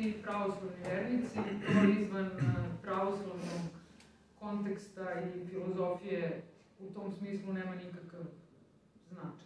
vernici, pravoslavni vernici, to izvan pravoslavnog konteksta i filozofije u tom smislu nema nikakav značaj.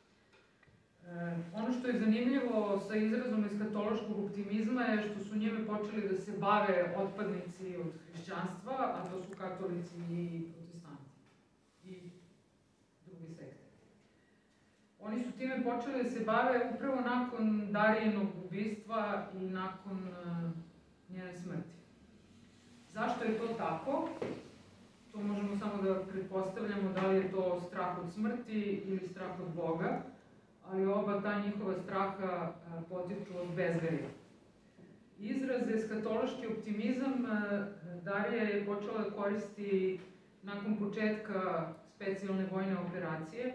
Ono što je zanimljivo sa izrazom eskatološkog optimizma je što su njime počeli da se bave otpadnici od hrišćanstva, a to su katolici i protestanti i drugi sekte. Oni su time počeli da se bave upravo nakon Darijinog ubistva i nakon njene smrti. Zašto je to tako? To možemo samo da pretpostavljamo da li je to strah od smrti ili strah od Boga, ali oba ta njihova straha potiču od bezverja. Izraz eskatološki optimizam Darija je počela da koristi nakon početka specijalne vojne operacije,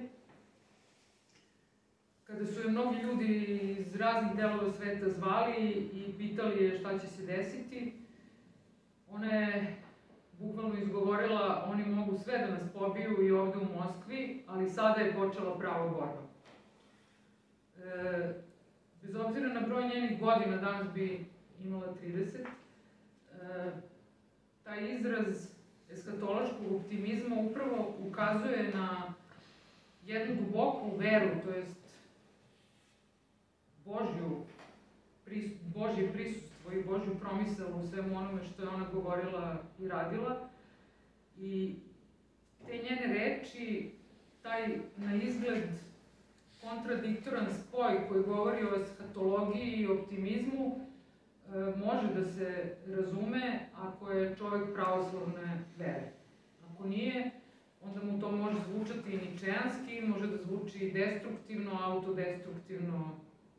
kada su je mnogi ljudi iz raznih delova sveta zvali i pitali je šta će se desiti. Ona je bukvalno izgovorila: oni mogu sve da nas pobiju i ovde u Moskvi, ali sada je počela prava borba. Bez obzira na broj njenih godina, danas bi imala 30, taj izraz eskatološkog optimizma upravo ukazuje na jednu duboku veru, to jest Božje prisustvo i Božju promisao u svemu onome što je ona govorila i radila. I te njene reči, taj na izgled kontradiktoran spoj koji govori o eskatologiji i optimizmu, može da se razume ako je čovek pravoslavne vere. Ako nije, onda mu to može zvučati i ničejanski, može da zvuči destruktivno, autodestruktivno.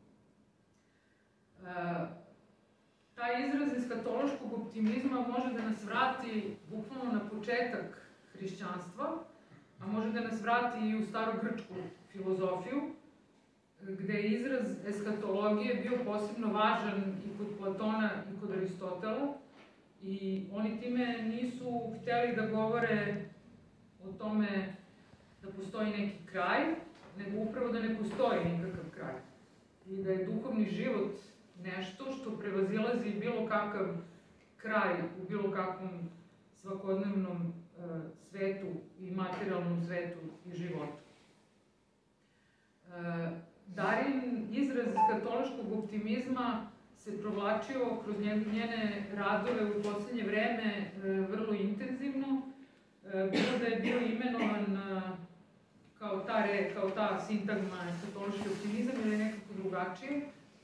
Taj izraz eskatološkog optimizma može da nas vrati bukvalno na početak hrišćanstva, a može da nas vrati i u starogrčku filozofiju, gde je izraz eskatologije bio posebno važan i kod Platona i kod Aristotela, i oni time nisu hteli da govore o tome da postoji neki kraj, nego upravo da ne postoji nikakav kraj. I da je duhovni život nešto što prevazilazi bilo kakav kraj u bilo kakvom svakodnevnom svetu i materijalnom svetu i životu. Darin izraz eskatološkog optimizma se provlačio kroz njene radove u poslednje vreme vrlo intenzivno. Bilo da je bio imenovan kao ta sintagma eskatološki optimizam ili nekako drugačije.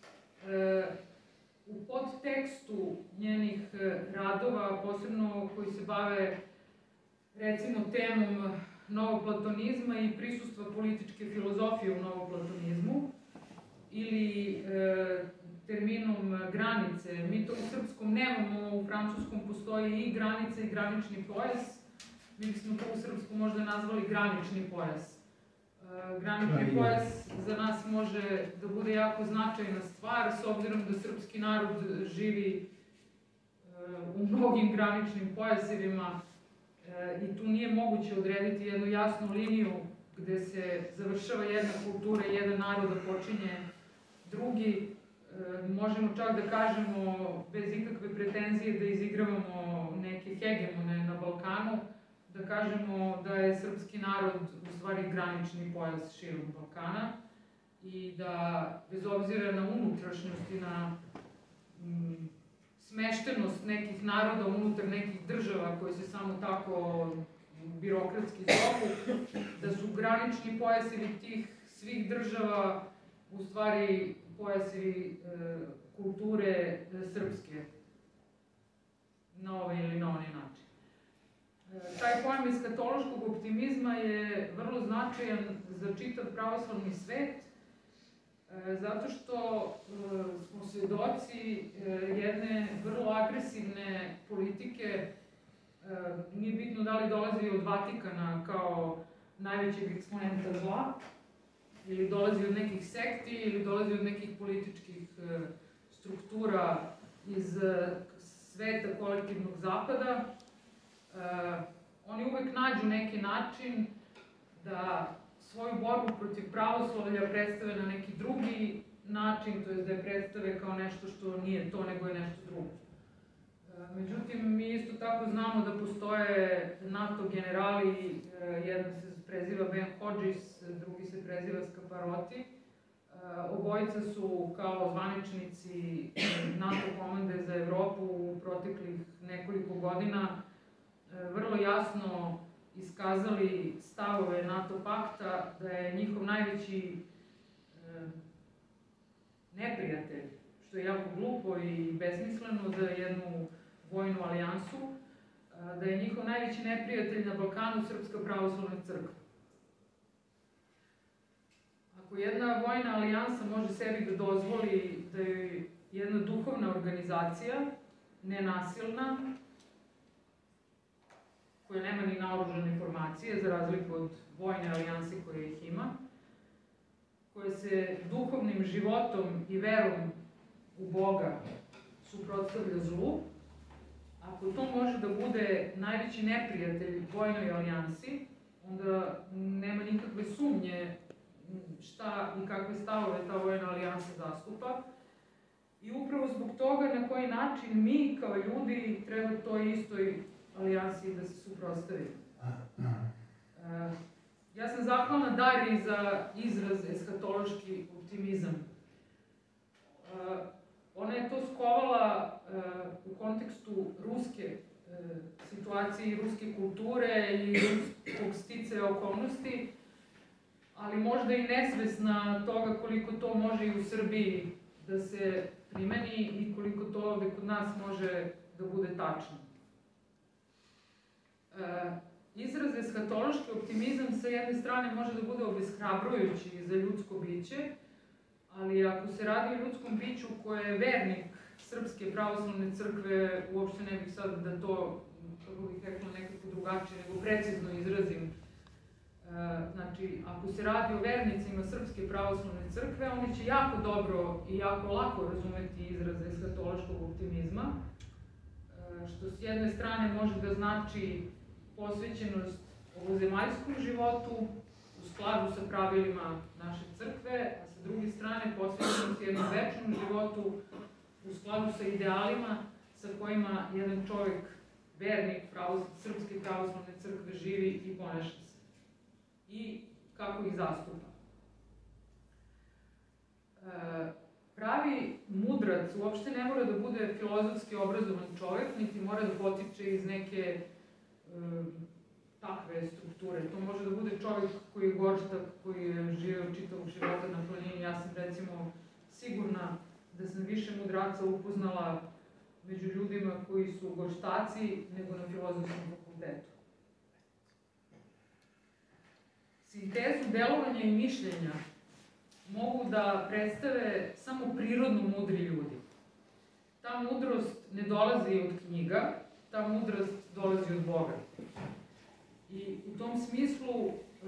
U podtekstu njenih radova, posebno koji se bave recimo temom novoplatonizma i prisustva političke filozofije u novoplatonizmu, ili terminom granice. Mi to u srpskom nemamo, u francuskom postoji i granica i granični pojas. Mi bismo to u srpskom možda nazvali granični pojas. Granični pojas za nas može da bude jako značajna stvar, s obzirom da srpski narod živi u mnogim graničnim pojasevima i tu nije moguće odrediti jednu jasnu liniju gde se završava jedna kultura i jedan narod, a počinje drugi. Možemo čak da kažemo, bez ikakve pretenzije da izigravamo neke hegemone na Balkanu, da kažemo da je srpski narod u stvari granični pojas širom Balkana i da, bez obzira na unutrašnjost i na smeštenost nekih naroda unutar nekih država koji se samo tako birokratski zovu, da su granični pojasevi tih svih država u stvari pojasevi kulture srpske na ovaj ili na onaj način. Taj pojam eskatološkog optimizma je vrlo značajan za čitav pravoslavni svet, zato što smo svedoci jedne vrlo agresivne politike. Nije bitno da li dolazi od Vatikana kao najvećeg eksponenta zla, ili dolazi od nekih sekti, ili dolazi od nekih političkih struktura iz sveta kolektivnog zapada. Oni uvek nađu neki način da svoju borbu protiv pravoslavlja predstave na neki drugi način, to je da je predstave kao nešto što nije to, nego je nešto drugo. Međutim, mi isto tako znamo da postoje NATO generali, jedan se preziva Ben Hodges, drugi se preziva Scaparotti. Obojica su kao zvaničnici NATO komande za Evropu u proteklih nekoliko godina vrlo jasno iskazali stavove NATO pakta da je njihov najveći neprijatelj, što je jako glupo i besmisleno za jednu vojnu alijansu, da je njihov najveći neprijatelj na Balkanu Srpska pravoslavna crkva. Ako jedna vojna alijansa može sebi da dozvoli da je jedna duhovna organizacija, nenasilna, koja nema ni naoružane formacije, za razliku od vojne alijanse koje ih ima, koja se duhovnim životom i verom u Boga suprotstavlja zlu, ako to može da bude najveći neprijatelj vojnoj alijansi, onda nema nikakve sumnje šta i kakve stavove ta vojna alijansa zastupa. I upravo zbog toga na koji način mi kao ljudi treba toj istoj alijansi da se suprotstavimo. Ja sam zahvalna Dariji za izraz eskatološki optimizam. Ona je to skovala u kontekstu ruske situacije i ruske kulture i ruskog sticaja okolnosti, ali možda i nesvesna toga koliko to može i u Srbiji da se primeni i koliko to ovde kod nas može da bude tačno. Izraz eskatološki optimizam sa jedne strane može da bude obeshrabrujući za ljudsko biće, ali ako se radi o ljudskom biću koje je vernik Srpske pravoslavne crkve, uopšte ne bih sad da to, kako bih rekla, nekako drugačije, nego precizno izrazim. Znači, ako se radi o vernicima Srpske pravoslavne crkve, oni će jako dobro i jako lako razumeti izraz eskatološkog optimizma, što s jedne strane može da znači posvećenost ovozemaljskom životu u skladu sa pravilima naše crkve, a sa druge strane posvećenost jednom večnom životu u skladu sa idealima sa kojima jedan čovjek, vernik Srpske pravoslavne crkve, živi i ponaša se. I kako ih zastupa. Pravi mudrac uopšte ne mora da bude filozofski obrazovan čovjek, niti mora da potiče iz neke takve strukture. To može da bude čovjek koji je gorštak, koji je živeo čitavog života na planini. Ja sam, recimo, sigurna da sam više mudraca upoznala među ljudima koji su gorštaci nego na filozofskom fakultetu. Sintezu delovanja i mišljenja mogu da predstave samo prirodno mudri ljudi. Ta mudrost ne dolazi od knjiga, ta mudrost dolazi od Boga. I u tom smislu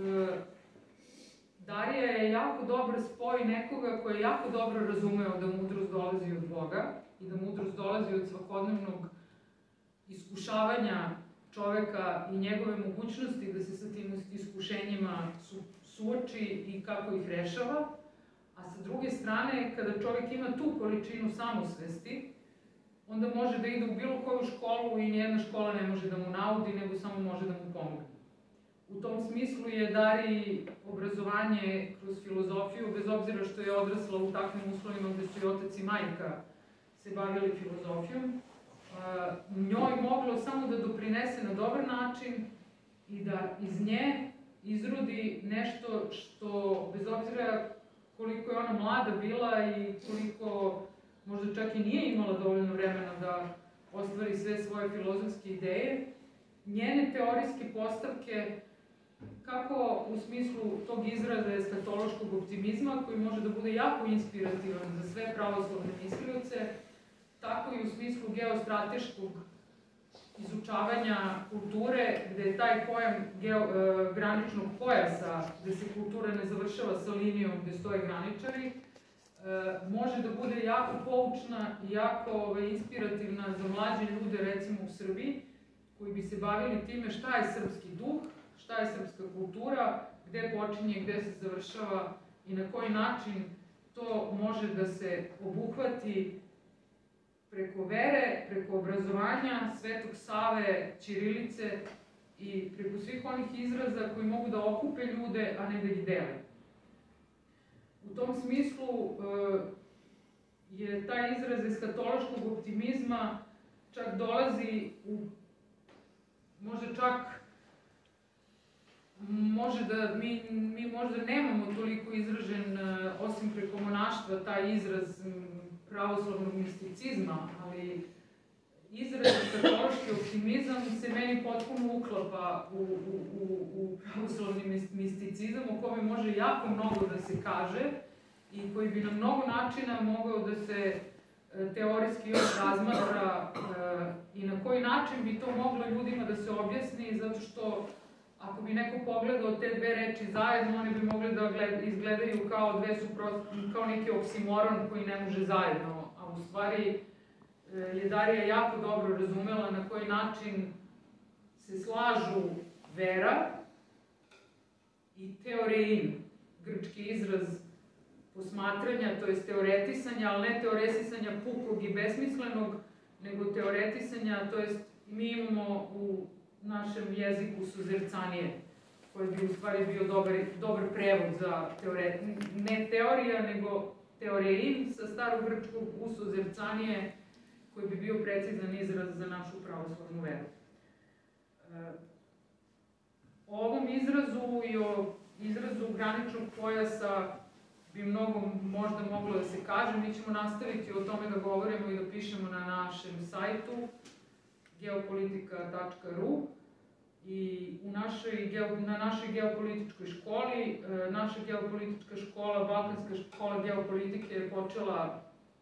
Darija je jako dobar spoj nekoga koji je jako dobro razumeo da mudrost dolazi od Boga i da mudrost dolazi od svakodnevnog iskušavanja čoveka i njegove mogućnosti da se sa tim iskušenjima suoči i kako ih rešava, a sa druge strane, kada čovek ima tu količinu samosvesti, onda može da ide u bilo koju školu i nijedna škola ne može da mu naudi, nego samo može da mu pomogne. U tom smislu je Dariji obrazovanje kroz filozofiju, bez obzira što je odrasla u takvim uslovima gde su i otac i majka se bavili filozofijom, njoj moglo samo da doprinese na dobar način i da iz nje izrodi nešto što, bez obzira koliko je ona mlada bila i koliko možda čak i nije imala dovoljno vremena da ostvari sve svoje filozofske ideje, njene teorijske postavke, kako u smislu tog izraza eskatološkog optimizma, koji može da bude jako inspirativan za sve pravoslavne mislioce, tako i u smislu geostrateškog izučavanja kulture, gde je taj pojam graničnog pojasa, gde se kultura ne završava sa linijom gde stoje graničari, može da bude jako poučna i jako inspirativna za mlađe ljude, recimo u Srbiji, koji bi se bavili time šta je srpski duh, šta je srpska kultura, gde počinje, gde se završava i na koji način to može da se obuhvati preko vere, preko obrazovanja, Svetog Save, ćirilice i preko svih onih izraza koji mogu da okupe ljude, a ne da ih dele. U tom smislu je taj izraz eskatološkog optimizma čak dolazi u, može da mi možda nemamo toliko izražen, osim preko monaštva, taj izraz pravoslavnog misticizma, ali izraz eskatološki optimizam se meni potpuno uklapa u pravoslavni misticizam, o kome može jako mnogo da se kaže i koji bi na mnogo načina mogao da se teorijski još razmatra i na koji način bi to moglo ljudima da se objasni, zato što ako bi neko pogledao te dve reči zajedno, oni bi mogli da izgledaju kao neki oksimoron koji ne može zajedno, a u stvari je Darija jako dobro razumela na koji način se slažu vera i teorein, grčki izraz posmatranja, to je teoretisanja, ali ne teoretisanja pukog i besmislenog, nego teoretisanja, to jest mi imamo u našem jeziku suzercanije, koji bi u stvari bio dobar prevod za ne teorija, nego teorein sa starog grčkog u suzercanije, koji bi bio precizan izraz za našu pravoslavnu veru. O ovom izrazu i o izrazu graničnog pojasa bi mnogo možda moglo da se kaže. Mi ćemo nastaviti o tome da govorimo i da pišemo na našem sajtu geopolitika.ru i na našoj geopolitičkoj školi. Naša geopolitička škola, Balkanska škola geopolitike je počela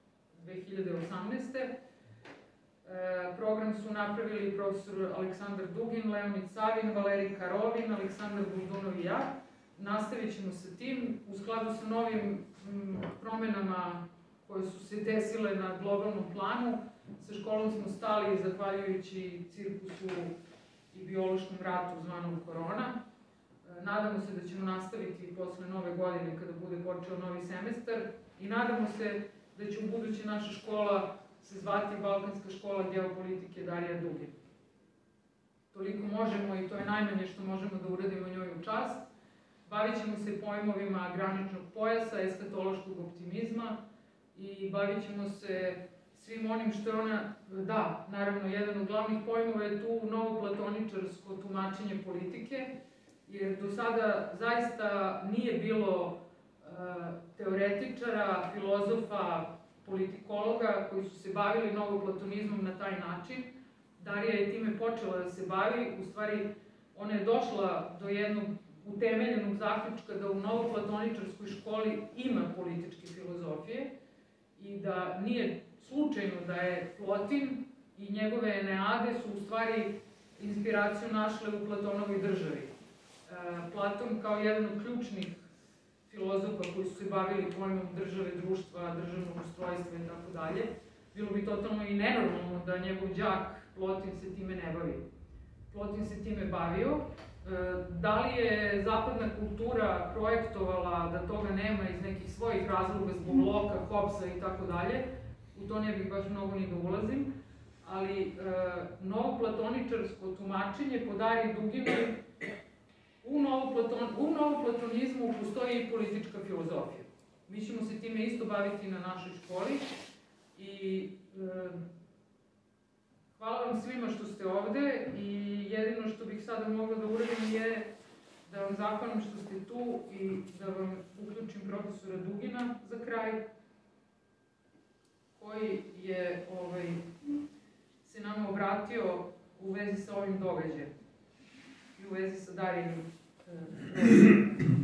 2018. Program su napravili profesor Aleksandar Dugin, Leonid Savin, Valerij Karovin, Aleksandar Buldunov i ja. Nastavit ćemo sa tim u skladu sa novim promenama koje su se desile na globalnom planu. Sa školom smo stali zahvaljujući cirkusu i biološkom ratu zvanom korona. Nadamo se da ćemo nastaviti posle nove godine kada bude počeo novi semestar i nadamo se da će u buduće naša škola se zvati Balkanska škola geopolitike Darija Dugin. Toliko možemo i to je najmanje što možemo da uradimo njoj u čast. Bavit ćemo se pojmovima graničnog pojasa, eskatološkog optimizma i bavit ćemo se svim onim što je ona, da, naravno, jedan od glavnih pojmova je tu novoplatoničarsko tumačenje politike, jer do sada zaista nije bilo teoretičara, filozofa, politikologa koji su se bavili novoplatonizmom na taj način. Darija je time počela da se bavi, u stvari ona je došla do jednog utemeljenog zaključka da u novoplatoničarskoj školi ima političke filozofije i da nije slučajno da je Plotin i njegove Eneade su u stvari inspiraciju našle u Platonovoj državi. Platon kao jedan od ključnih filozofa koji su se bavili pojmom države, društva, državnog ustrojstva i tako dalje, bilo bi totalno i nenormalno da njegov đak Plotin se time ne bavi. Plotin se time bavio. Da li je zapadna kultura projektovala da toga nema iz nekih svojih razloga zbog Loka, Hobbesa i tako dalje, u to ne bih baš mnogo ni da ulazim, ali novoplatoničarsko tumačenje po Dariji Duginoj, u novoplatonizmu postoji i politička filozofija. Mi ćemo se time isto baviti na našoj školi i hvala vam svima što ste ovde i jedino što bih sada mogla da uradim je da vam zahvalim što ste tu i da vam uključim profesora Dugina za kraj, koji je se nama obratio u vezi sa ovim događajem i u vezi sa Darijinim